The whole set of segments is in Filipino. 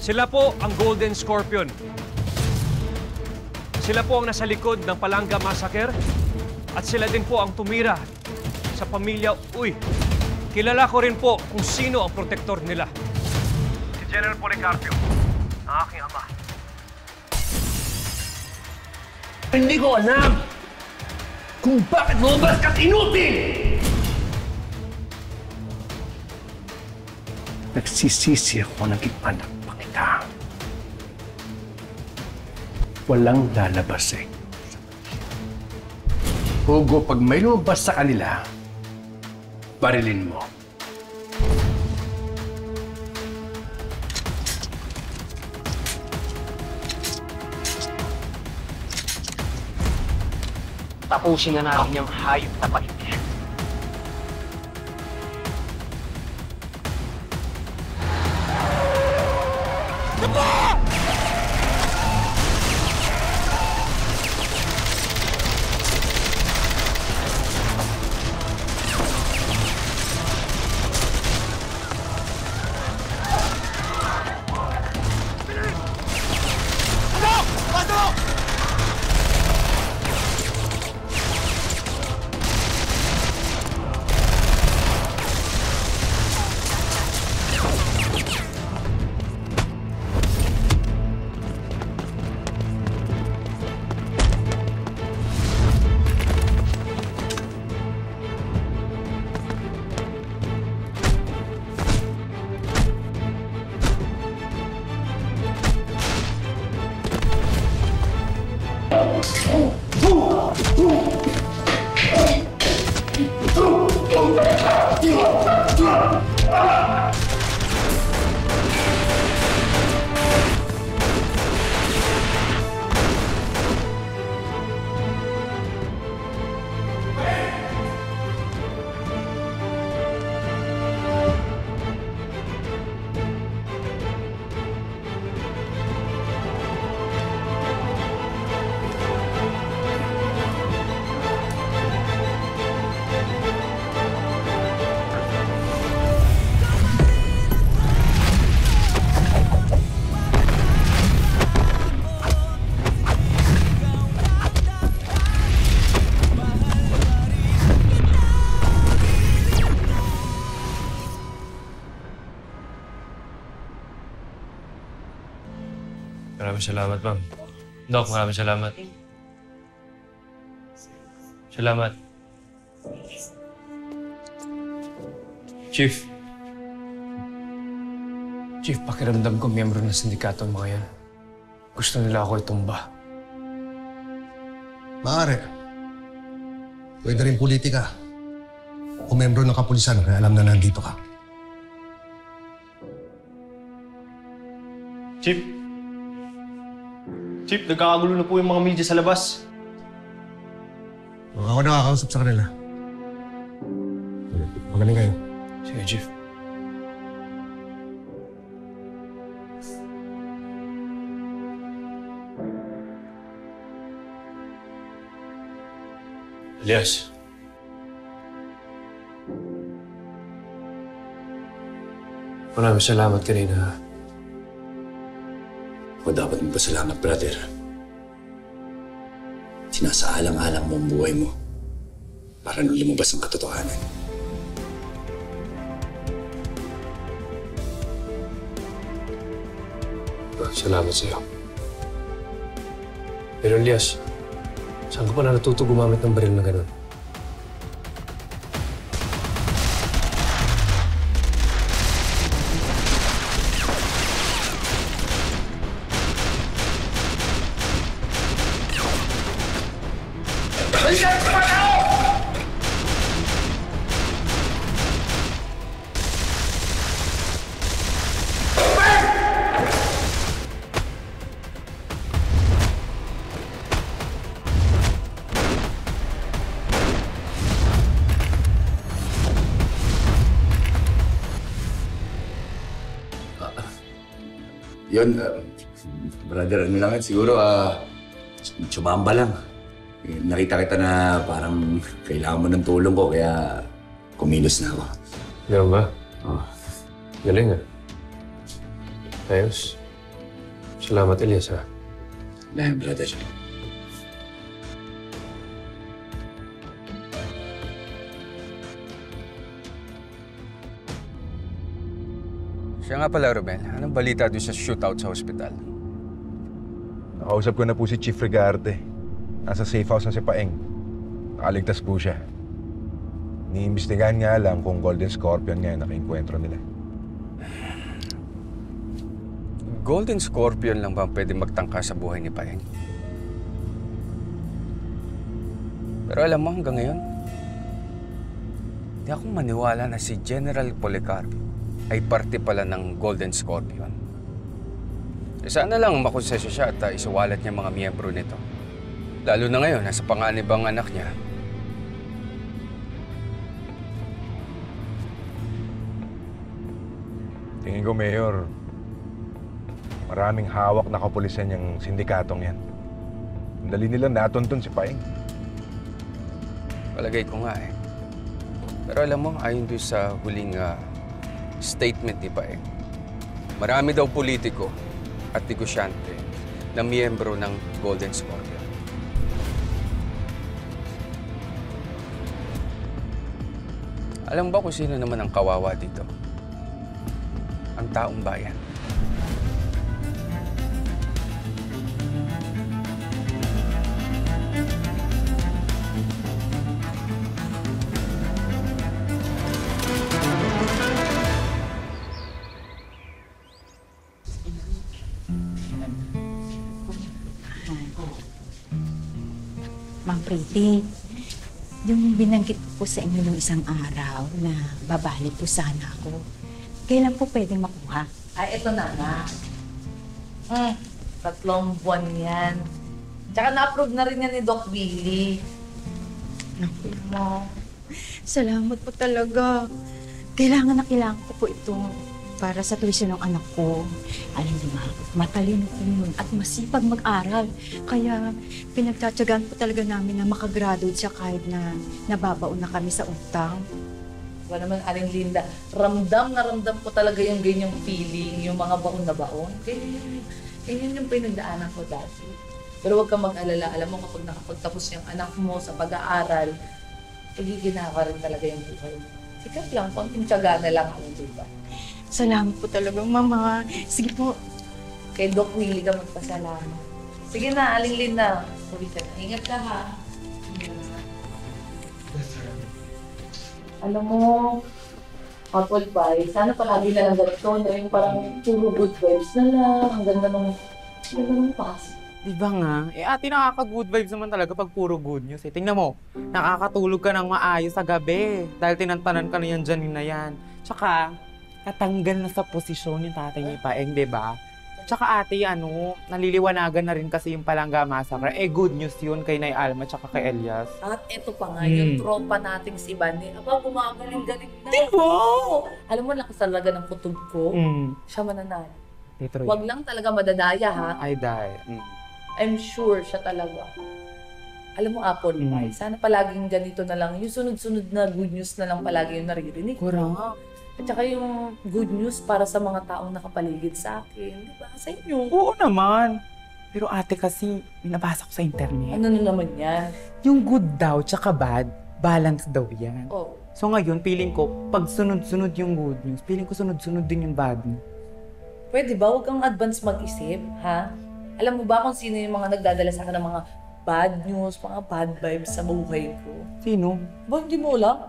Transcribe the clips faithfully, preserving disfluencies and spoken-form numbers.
Sila po ang Golden Scorpion. Sila po ang nasa likod ng Palanga Massacre at sila din po ang tumira sa pamilya Uy. Kilala ko rin po kung sino ang protektor nila. Si General Policarpio, ang aking ama. Hindi ko alam kung bakit lumabas ka't inutil! Nagsisisi ako naging anak pa kita. Walang lalabas eh. Hugo, pag may lumabas sa kanila, barilin mo. Tapusin na natin yung hayop na pait. Maraming salamat, ma'am. Doc, maraming salamat. Salamat. Chief. Chief, pakiramdam ko miyembro ng sindikato ang mga yan. Gusto nila ako itumba. Maaari. Pwede rin politika. Kung miyembro ng kapulisan, kaya alam na nandito ka. Chief. Chief, nagkakagulo na po yung mga media sa labas. Ako nakakausap sa kanila. Magaling kayo. Sige, Chief. Elias. Maraming salamat kanina. O dapat magpasalamat, brother. Sinasaalang-alang mo ang buhay mo para nung lumabas ang katotohanan. Salamat sa'yo. Pero Elias, saan ka pa na natuto gumamit ng baril na gano'n? Yun, uh, brother, ano lang, siguro, ah, uh, tsumamba lang. Nakita kita na parang kailangan mo ng tulong ko, kaya kumilos na ako. Ganun ba? Oh. Galing ah. Ayos. Salamat, Elias, ha? Dahil, brother. Siya nga pala, Romel. Anong balita doon sa shootout sa ospital? Nakausap ko na po si Chief Regarte. Nasa safe house na si Paeng. Nakaligtas po siya. Niimbestigahan nga lang kung Golden Scorpion nga yung nakainkwentro nila. Golden Scorpion lang ba ang pwede magtangka sa buhay ni Paeng? Pero alam mo, hanggang ngayon, hindi ako maniwala na si General Policarpo ay parte pala ng Golden Scorpion. E sana lang makonsesyo siya at uh, isuwalat niya mga miyembro nito. Lalo na ngayon, nasa panganib ang anak niya. Tingin ko, Mayor, maraming hawak na kapulisan yung sindikatong yan. Ang dali nilang natuntun si Paeng. Palagay ko nga eh. Pero alam mo, ayon doon sa huling uh, statement ni Paeng, marami daw politiko at negosyante na miyembro ng Golden Scorpion. Alam ba kung sino naman ang kawawa dito? Ang taong bayan. Ma'am Pretty, yung binanggit po sa inyo nung isang araw na babalik po sana ako, kailan po pwedeng makuha? Ay, ito na nga. Hmm, tatlong buwan yan. Tsaka na-approve na rin yan ni Doc Billy. Naku mo, salamat po talaga. Kailangan na kailangan ko po ito para sa tuition ng anak ko. Alam niyo ma, matalino po yun at masipag mag-aral. Kaya pinagtsatsagaan po talaga namin na makagraduate siya kahit na nababaon na kami sa utang. Wala naman, Aling Linda, ramdam na ramdam ko talaga yung ganyang feeling, yung mga baon na baon. Ganyan, ganyan yung pinagdaanan ko dati. Pero huwag kang mag-alala. Alam mo, kapag nakapagtapos yung anak mo sa pag-aaral, igiginawa rin talaga yung buhay mo. Sikat lang, konting tiyaga na lang ako, diba? Salamat po talagang, Mama. Sige po. Kay Doc Willie ka magpasalamat. Sige na, Aling Linda. Uwi ka na. Ingat ka, ha? Alam mo, Apple Pie, sana palagi na lang ganito. Yung parang puro good vibes na lang. Ang ganda nung, ang ganda nung pass. Di ba nga? Eh ate, nakaka-good vibes naman talaga pag puro good news. Eh, tingnan mo, nakakatulog ka ng maayos sa gabi. Dahil tinantanan ka na yan dyan na yan. Tsaka, natanggal na sa posisyon yung tatay ni Paeng, di ba? Tsaka ate, ano, naliliwanagan na rin kasi yung Palangga Massacre. Eh, good news yun kay Nay Alma tsaka kay Elias. At ito pa nga, Hmm. yung tropa nating si Bani. Aba, gumagaling-galing na. Diba? Alam mo, nakasalaga ng kutob ko. Mm. Siya mananalo. Titro Huwag lang talaga madadaya, ha? Ay, dahil. Mm. I'm sure siya talaga. Alam mo, Apple Mm. Pie, sana palaging ganito na lang. Yung sunod-sunod na good news na lang palagi yung naririnig. Correct. At saka yung good news para sa mga taong nakapaligid sa akin. Di ba? Sa inyo. Oo naman. Pero ate kasi, binabasa ko sa internet. Ano na naman yan? Yung good daw tsaka bad, balance daw yan. Oh. So ngayon, feeling ko, pag sunod-sunod yung good news, feeling ko sunod-sunod din yung bad news. Pwede ba? Huwag kang advance mag-isip, ha? Alam mo ba kung sino yung mga nagdadala sa akin ng mga bad news, mga bad vibes sa buhay ko? Sino? Ba, hindi mo alam?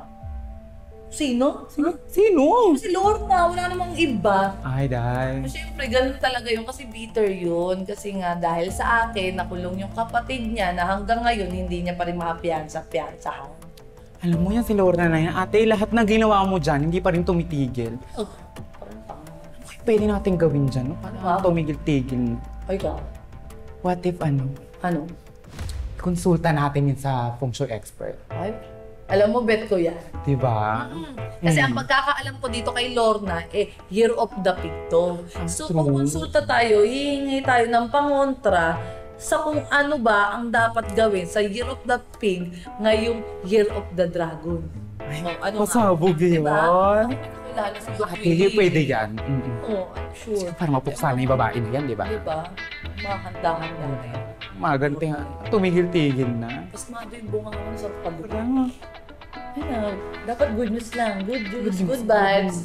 Sino? Sino? Sino? Si Lorna, wala namang iba. Ay, dahil. Siyempre, ganun talaga yun kasi bitter yun. Kasi nga, dahil sa akin, nakulong yung kapatid niya na hanggang ngayon, hindi niya pa rin makapiyansa-piyansahan. Alam mo yan, si Lorna na yan. Ate, lahat na ginawa mo dyan, hindi pa rin tumitigil. Oh, parang tanga. Okay, pwede natin gawin dyan, no? Para Wow. tumigil-tigil. Ay ka, What if, ano, ano? konsulta natin yun sa feng shui expert. Ay, alam mo, bet ko yan. Diba? Kasi Mm. ang pagkakaalam ko dito kay Lorna, eh, year of the pig to. So, True. kung konsulta tayo, hihingi tayo ng pangontra sa kung ano ba ang dapat gawin sa year of the pig ngayong year of the dragon. Ay, So, ano nga? pasabog yun. Diba? Nakita ko kilala si Doc At Willie. hindi pwede yan. Mm-mm. Oo, I'm sure. Para mapuksa na yung babae na yan, di ba? Di ba? Mga handa-handa na yan. Magante nga. Tumigil-tigil na. Tapos mado yung bunga mo sa pagod. Ayun, dapat good news lang. Good news, good vibes.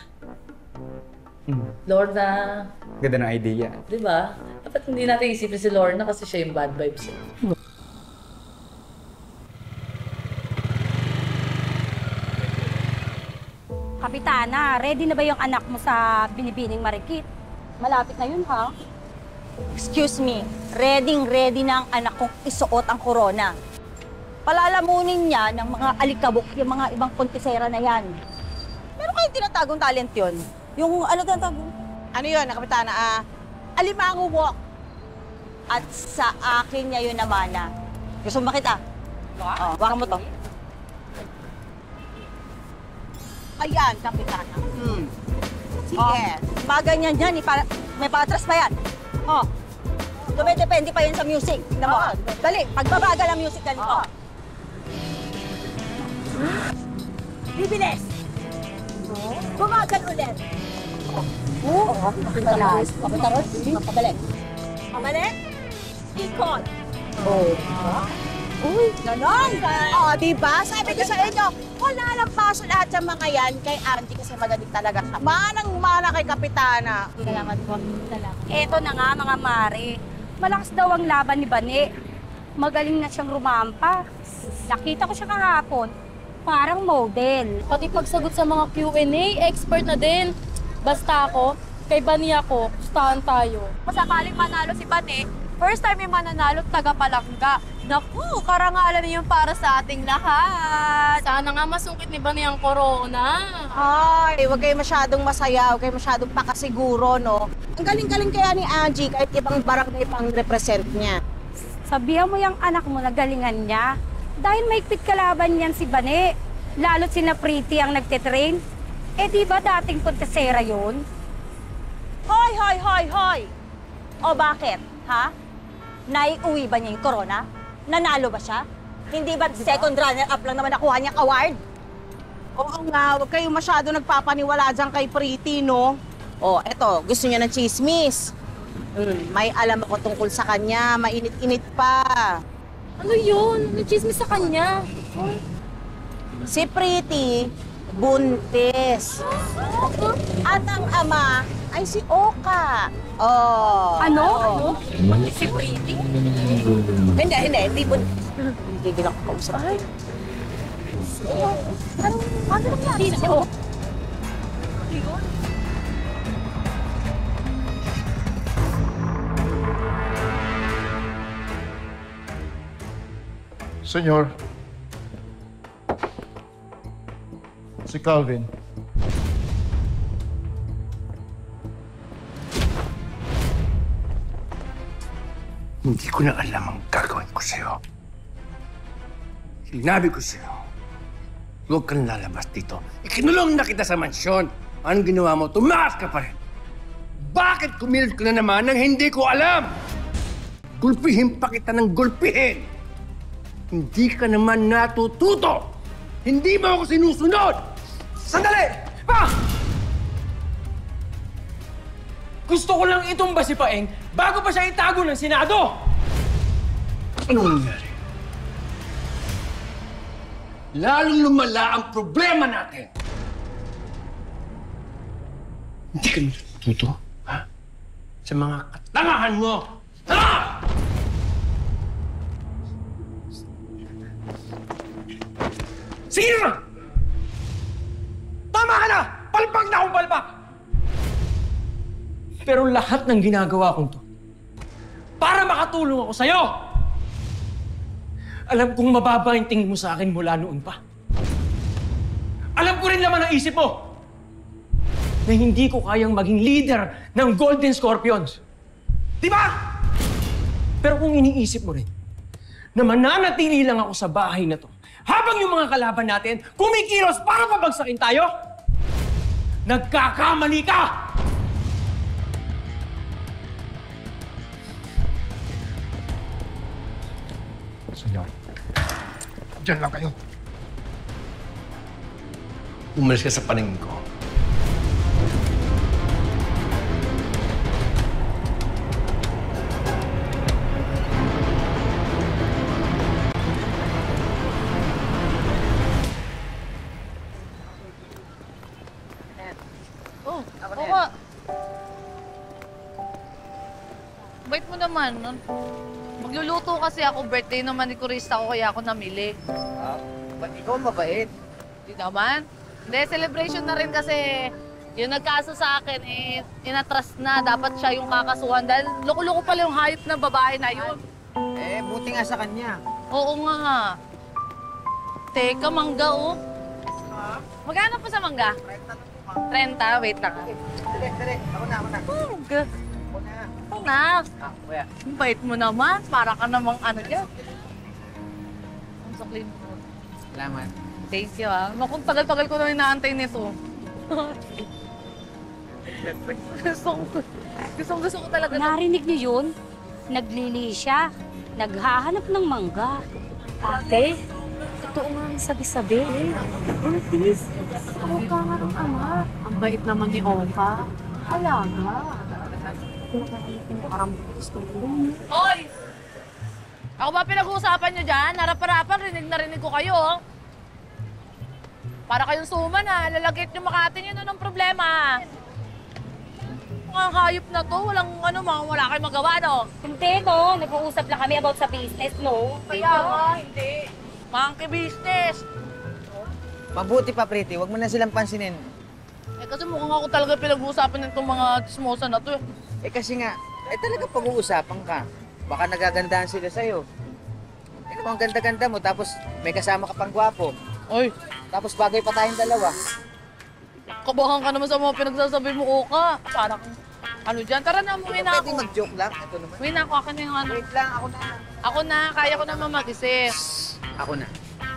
Mm. Lorna, Ganda ng idea. di ba? Dapat hindi natin isipin si Lorna kasi siya yung bad vibes. Eh. Kapitana, ready na ba yung anak mo sa binibining marikit? Malapit na yun, ha? Excuse me, ready-ready na ang anak kong isuot ang korona. Palalamunin niya ng mga alikabok yung mga ibang puntisera na yan. Meron kayong tinatagong talent yun? Yung ano tinatagong? Ano yun, Kapitana? Ah, alimango walk. At sa akin niya yun naman na. Gusto mo makita? Oo, wakan mo to. Ayan, Kapitana. Hmm. Sige. Oh, mga ganyan yan, ipa, may patras pa yan. Oh. Dumedepende pa yun sa music. Tignan mo. Oh. Dali, pagbabagal ang music ganito. Oh. Bibilis. Oh. Bumagal ulit. Oh. Oh. Kapitaron. Kapitaron. Pabalik. Pabalik. Ikot. Oh. Uy, ganon! O, oh, diba? Sabi ko sa inyo, wala lang paso lahat sa mga yan kay Angie kasi magaling talaga siya. Manang-mana kay Kapitana. Salamat po. Salamat. Eto na nga, mga mare. Malakas daw ang laban ni Bane. Magaling na siyang rumampa. Nakita ko siya kahapon. Parang model. Pati pagsagot sa mga Q and A, expert na din. Basta ako, kay Bane ako, gustahan tayo. Masakaling manalo si Bane, first time yung mananalo, taga-palangga. Naku, karangalan na yun para sa ating lahat. Sana nga masungkit ni Bane ang corona. Ay, huwag kayo masyadong masaya, huwag kayo masyadong pakasiguro, no? Ang galing-galing kaya ni Angie, kahit ibang barangay pang represent niya. Sabihan mo yung anak mo na galingan niya. Dahil may pit kalaban niyan si Bane, lalo't si na Pretty ang nagtitrain. Eh di ba dating puntesera yun? Hoy, hoy, hoy, hoy! O bakit, ha? Naiuwi ba niya yung corona? Nanalo ba siya? Hindi ba second runner-up lang naman nakuha niyang award? Oo nga, huwag kayong masyado nagpapaniwala dyan kay Pretty, no? Oh, eto, gusto niya ng chismis. Hmm, may alam ako tungkol sa kanya, mainit-init pa. Ano yun? May chismis sa kanya. Si Pretty, buntis. At ang ama ay si Oka. Oh. Ano? Ano? Si Pretty? Hindi, hindi. Hindi buntis. Hindi din ako kausap. Ay. Ano? Ano nangyari si Oka? Senyor. Si Calvin. Hindi ko na alam ang gagawin ko sa'yo. Sinabi ko sa'yo, huwag kang lalabas dito. Ikinulong na kita sa mansyon. Anong ginawa mo? Tumakas ka pa rin. Bakit kumilit ka na naman nang hindi ko alam? Gulpihin pa kita ng gulpihin. Hindi ka naman natututo. Hindi mo ako sinusunod. Sandali! Pa! Gusto ko lang itumba si Paeng bago pa siya itago ng Senado! Anong nangyari? Lalong lumala ang problema natin. Hindi ka natututo, ha? Sa mga katangahan mo, ha? Sige na! Tama ka na! Palpak na akong palpak! Pero lahat ng ginagawa kong to, para makatulong ako sa'yo! Alam kong mababa yung tingin mo sa akin mula noon pa. Alam ko rin naman ang isip mo na hindi ko kayang maging leader ng Golden Scorpions. Di ba? Pero kung iniisip mo rin na mananatili lang ako sa bahay na to habang yung mga kalaban natin kumikilos para pabagsakin tayo, nagkakamali ka! Senyor, dyan lang kayo. Umalis ka sa paningin ko. Bait mo naman. Magluluto kasi ako, birthday naman ni Kurista ko, kaya ako namili. Ah, ba't ikaw mabait? Hindi naman. Hindi, celebration na rin kasi yung nagkaso sa akin, eh, inatras na. Dapat siya yung kakasuhan dahil loko-loko pala yung hayop na babae na yun. Eh, buti nga sa kanya. Oo nga. Teka, mangga oh. Magkano po sa mangga? trenta. Wait lang. Dali, dali. Ako na, ako na. Mangga. Ako na. Ako na. Ah, kuya. Ang bait mo naman. Para ka namang ano dyan. Ang saklin mo. Salamat. Thank you ah. Naku, tagal-tagal ko na inaantay nito. gusto ko, gusto, gusto ko talaga. Narinig niyo yun? Naglili siya. Naghahanap ng mangga. Ate, totoo nga ang sabi-sabi. Oh, please. Ako ka nga ng ama. Ang bait naman ni Opa. Alaga. Parang gusto ko. Hoy! Ako ba pinag-uusapan niyo dyan? Harap-harapan, rinig na rinig ko kayo. oh. Para kayong suma na, lalagit niyo Makati niyo ng problema. Mga hayop na to, walang ano, mga wala kayong magawa, no? Hindi, no? Nag-uusap lang kami about sa business, no? Kaya nga, hindi. Monkey business. Mabuti pa, Pretty. Huwag mo na silang pansinin. Eh kasi mukhang ako talaga pinag-uusapan nitong mga chismosa na to. Eh kasi nga, eh talaga pag-uusapan ka. Baka nagagandahan sila sa'yo. Eh naman, ang ganda-ganda mo, tapos may kasama ka pang gwapo. Oy. Tapos bagay pa tayong dalawa. Kabahan ka naman sa mga pinagsasabi mo, Oka. Parang ano dyan. Tara na, umuwi na Pwede ako. mag-joke lang. Ito naman. Umuwi na ako. Akin na yung ano. Wait lang, ako na. Ako na. Kaya ko naman mag-isip. Ako na.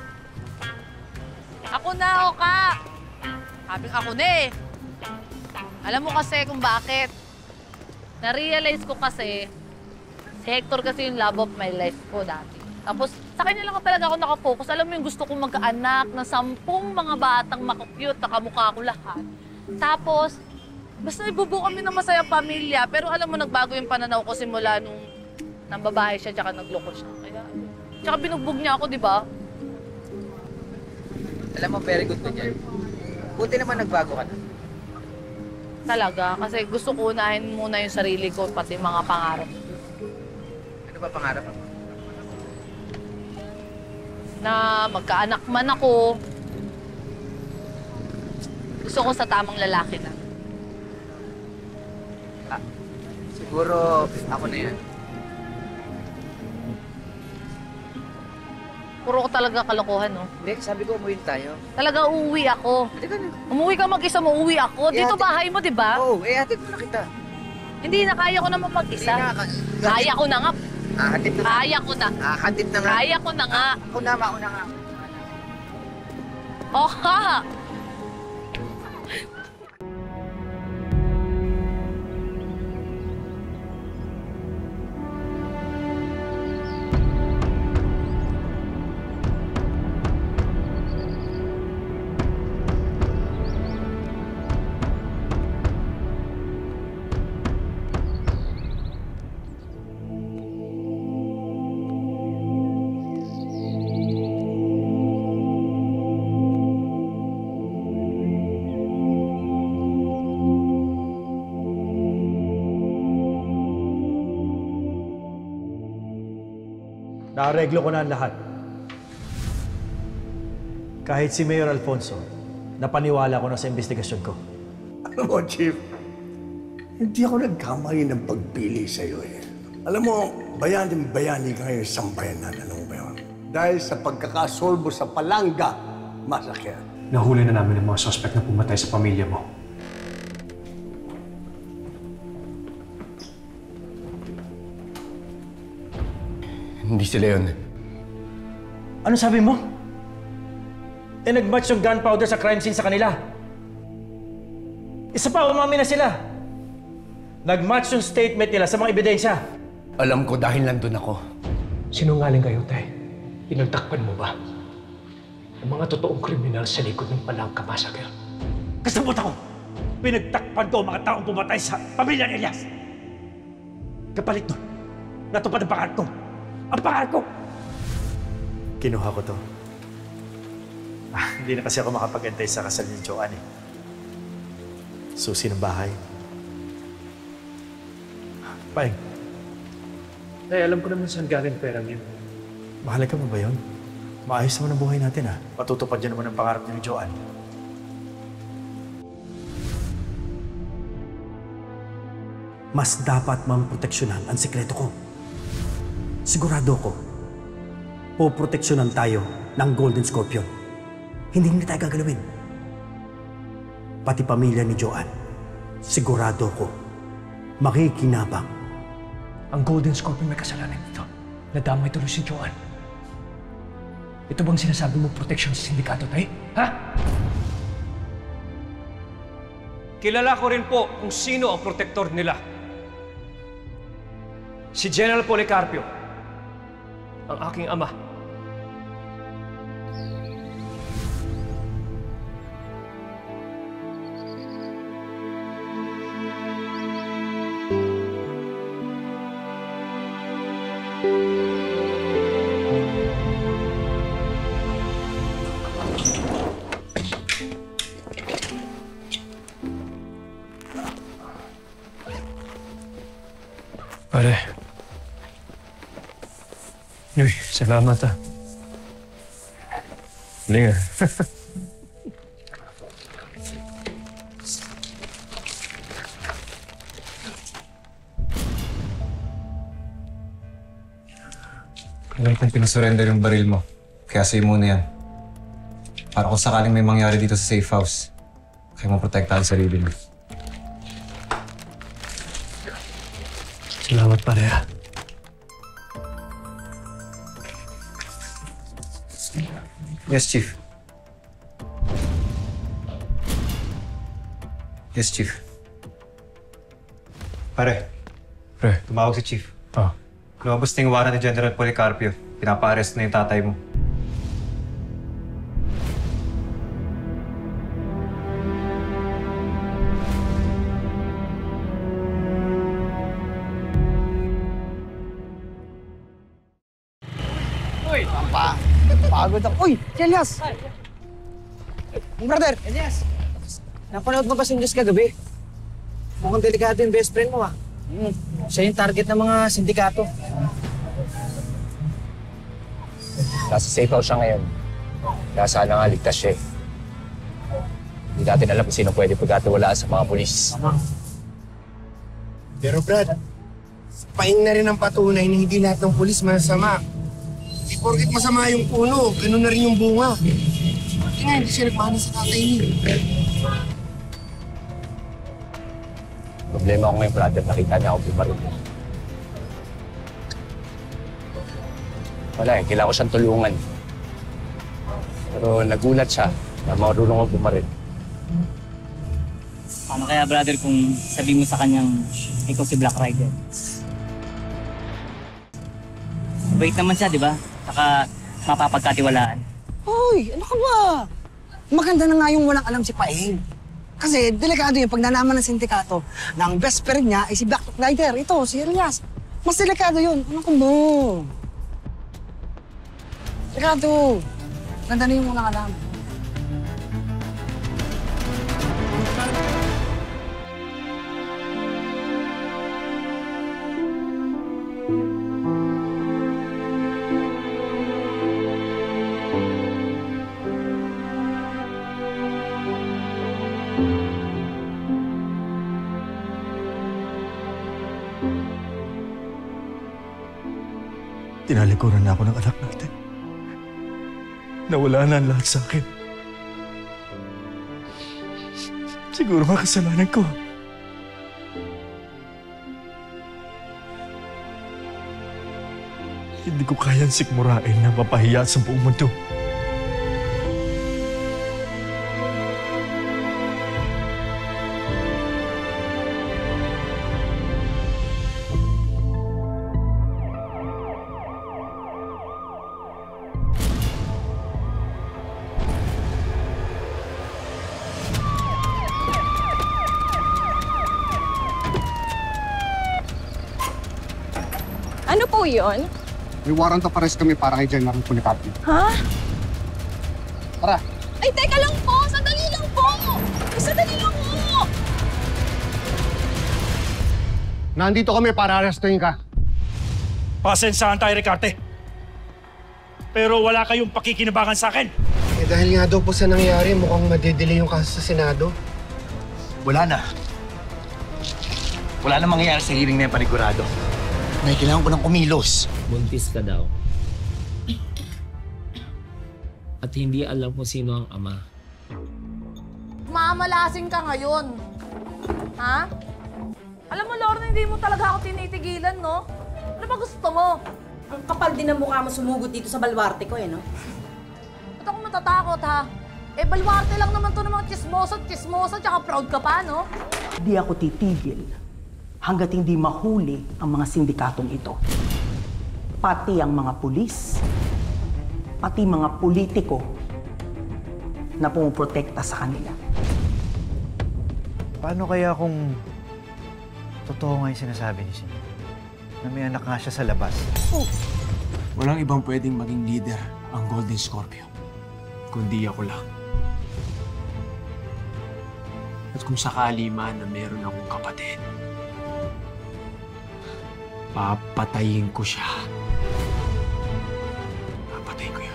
Ako na, Oka. Sabing ako na eh. Alam mo kasi kung bakit. Na-realize ko kasi, si Hector kasi yung love of my life ko dati. Tapos, sa kanya lang talaga ako nakafocus. Alam mo yung gusto kong magkaanak ng sampung mga batang makakyut, nakamukha ko lahat. Tapos, basta ibubuo kami ng masayang pamilya. Pero alam mo, nagbago yung pananaw ko simula nung nang babae siya, tsaka nagloko siya. Kaya, tsaka binugbog niya ako, di ba? Alam mo, very good ka dyan. Buti naman nagbago ka na. Talaga, kasi gusto ko unahin muna yung sarili ko, pati mga pangarap. Ano ba pangarap mo? Na magkaanak man ako, gusto ko sa tamang lalaki na. Ah, siguro ako na yan. Puro ko talaga kalokohan, no? Hindi, sabi ko umuwi tayo. Talaga uuwi ako. Halika na. Umuwi ka mag-isa, uuwi ako. Eh, Dito hatid- bahay mo, di ba? Oo, eh hatid mo na kita. Hindi na, kaya ko naman mag-isa. Hindi na, ka- Kaya ko na nga. Ah, hatid na nga. Kaya ko na. Ah, hatid na nga. Kaya ko na nga. Ako na, ako na nga. Oh, ha! Naareglo ko na ang lahat. Kahit si Mayor Alfonso, napaniwala ko na sa investigasyon ko. Alam mo, Chief, hindi ako nagkamali ng pagpili sa'yo eh. Alam mo, bayani-bayani ka ngayon sa sambayanan. Ano ba yun? Dahil sa pagkakasolbo sa Palanga Massacre. Nahuli na namin ang mga suspect na pumatay sa pamilya mo. Hindi sila yun. Ano sabi mo? Eh, nag-match yung gunpowder sa crime scene sa kanila. Isa pa, umami na sila. Nag-match yung statement nila sa mga ebidensya. Alam ko dahil nandun ako. Sinungaling kayo, Tay. Pinagtakpan mo ba ang mga totoong kriminal sa likod ng Palangka Massacre? Kasabot ako! Pinagtakpan ko ang mga taong pumatay sa pamilya ni Elias. Kapalit nun, natupad ang pangarap ko. Ang pangarap ko! Kinuha ko to. Ah, hindi na kasi ako makapag-antay sa kasal ni Joanne eh. Susi ng bahay. Paeng, Tay, alam ko naman saan galing perang yun. Mahalaga mo ba yun? Maayos naman ang buhay natin ha. Matutupad yan naman ang pangarap niya ni Joanne. Mas dapat mamproteksyonan ang sikreto ko. Sigurado ko, poproteksyonan tayo ng Golden Scorpion. Hindi na tayo gagalawin. Pati pamilya ni Joanne, sigurado ko, makikinabang. Ang Golden Scorpion may kasalanan dito. Nadamay tuloy si Joanne. Ito bang sinasabi mo protection sa sindikato, tay? Ha? Kilala ko rin po kung sino ang protector nila. Si General Policarpio, ang aking ama. Pare. Uy, salamat ah. Galing ah. Alam kong pinusurrender yung baril mo. Kaya sa'yo muna yan. Para kung sakaling may mangyari dito sa safe house, kaya mo protektahan sarili mo. Salamat pare ah. Yes, Chief. Yes, Chief. Pare. Pre. Tumawag si Chief. Ah. Lumabas na yung warrant ni General Policarpio. Pinapa-arrest na yung tatay mo. Uy! Pa! Pagod ako. Uy! Si Elias! Brother! Elias! Napanood mo ba si Elias kagabi? Mukhang delikado yung best friend mo ah. Hmm. Siya yung target ng mga sindikato. Nasa safe house siya ngayon. Kaya sana nga ligtas siya eh. Hindi natin alam kung sino pwede pagkatiwalaan sa mga polis. Pero Brad, paing na rin ang patunay na hindi lahat ng polis masama. Di porkit masama yung puno, ganun na rin yung bunga. Bakit nga hindi siya nagmana sa tatay niya? Problema ko ngayon, brother. Nakita niya ako bumaril. Wala eh, kailangan ko siyang tulungan. Pero nagulat siya na marunong ako bumaril. Paano kaya, brother, kung sabihin mo sa kanyang ikaw si Black Rider? Mabait naman siya, di ba? Saka mapapagkatiwalaan. Hoy! Ano ka ba? Maganda na nga yung walang alam si Paeng. Kasi delikado yun pag nalaman ng sindikato na ang best friend niya ay si Black Rider. Ito, si Elias. Mas delikado yun. Ano ka mo? Delikado. Ganda na yung walang alam. Tinalikuran na ako ng anak natin. Nawala na ang lahat sa akin. Siguro nga kasalanan ko. Hindi ko kayang sikmurain na mapahiya sa buong mundo. Ano po yun? May warrant of arrest kami para kay General Policarpio. Ha? Tara. Ay, teka lang po! Sandali lang po! Ay, sandali lang po! Nandito kami para arrestuhin ka. Pasensahan tayo, Ricarte. Pero wala kayong pakikinabangan sa akin. Eh dahil nga daw po sa nangyari, mukhang madedelay yung kaso sa Senado. Wala na. Wala na mangyayari sa hearing na yung panigurado. May kailangan ko ng kumilos. Buntis ka daw. At hindi alam kung sino ang ama. Mamalasing ka ngayon. Ha? Alam mo, Lorna, hindi mo talaga ako tinitigilan, no? Ano ba gusto mo? Ang kapal din ng mukha mo sumugot dito sa balwarte ko, eh, no? Ba't ako matatakot, ha? Eh, balwarte lang naman to ng mga chismoso at chismosa, tsaka proud ka pa, no? Di ako titigil hanggat hindi mahuli ang mga sindikatong ito. Pati ang mga pulis, pati mga politiko na pumuprotekta sa kanila. Paano kaya kung totoo nga yung sinasabi ni Cindy? Na may anak nga siya sa labas. Oh. Walang ibang pwedeng maging leader ang Golden Scorpio, kundi ako lang. At kung sakali man na meron akong kapatid, papatayin ko siya. Papatayin ko yun.